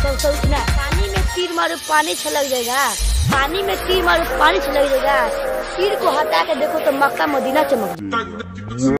पानी में तीर मारो पानी छलक जाएगा, पानी में तीर मारो पानी छलक जाएगा। तीर को हटा के देखो तो मक्का मदीना चमक